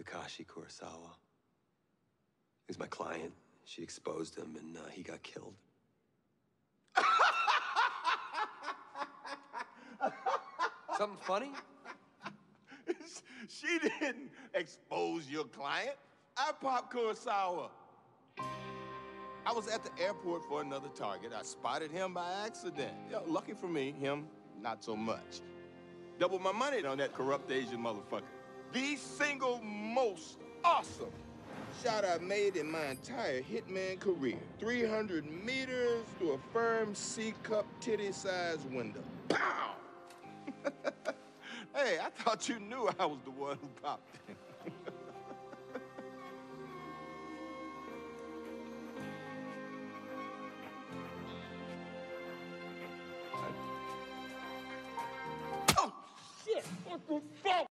Takashi Kurosawa. He's my client. She exposed him, and he got killed. Something funny? She didn't expose your client. I popped Kurosawa. I was at the airport for another target. I spotted him by accident. Lucky for me, him, not so much. Doubled my money on that corrupt Asian motherfucker. The single most awesome shot I made in my entire hitman career. 300 meters through a firm C-cup titty-sized window. Pow! Hey, I thought you knew I was the one who popped him. Oh, shit! What the fuck?